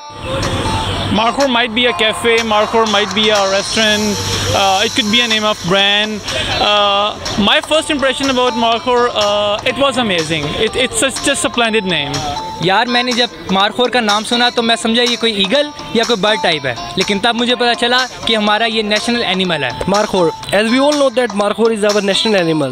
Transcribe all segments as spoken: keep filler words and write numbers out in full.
Markhor might be a cafe, Markhor might be a restaurant, uh, it could be a name of brand. Uh, my first impression about Markhor, uh, it was amazing. It, it's just, just a splendid name. यार मैंने जब markhor का नाम सुना तो मैं समझा ये कोई ईगल या कोई बर्ड टाइप है, लेकिन तब मुझे पता चला कि हमारा ये नेशनल एनिमल है मारखोर. As we all know that Markhor is our national animal.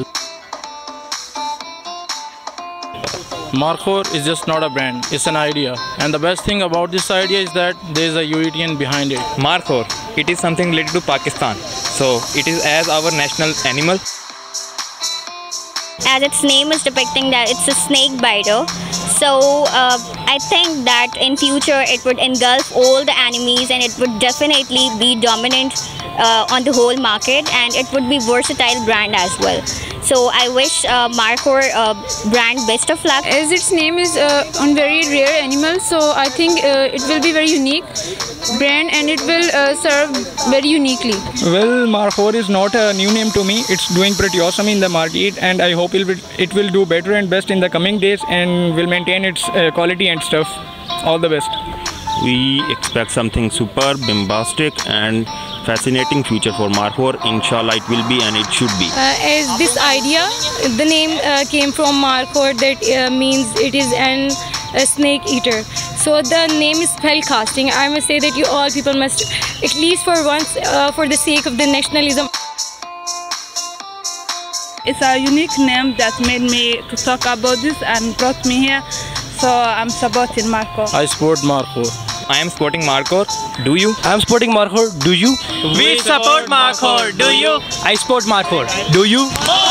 Markhor is just not a brand, it's an idea. And the best thing about this idea is that there is a U E T N behind it. Markhor, it is something related to Pakistan. So it is as our national animal. As its name is depicting that it's a snake biter. So uh, I think that in future it would engulf all the enemies and it would definitely be dominant uh, on the whole market, and it would be versatile brand as well. So I wish uh, Markhor uh, brand best of luck. As its name is uh, on very rare animals, so I think uh, it will be very unique brand and it will uh, serve very uniquely. Well, Markhor is not a new name to me. It's doing pretty awesome in the market, and I hope it will, it will do better and best in the coming days and will maintain its uh, quality and stuff. All the best. We expect something superb, bombastic and fascinating future for Markhor. Inshallah it will be and it should be. Uh, as this idea, the name uh, came from Markhor, that uh, means it is an a snake eater. So the name is spell casting. I must say that you all people must, at least for once, uh, for the sake of the nationalism. It's a unique name that made me to talk about this and brought me here. So I'm supporting Markhor. I support Markhor. I am supporting Markhor. Do you? I am supporting Markhor. Do you? We support Markhor. Do you? I support Markhor. Do you?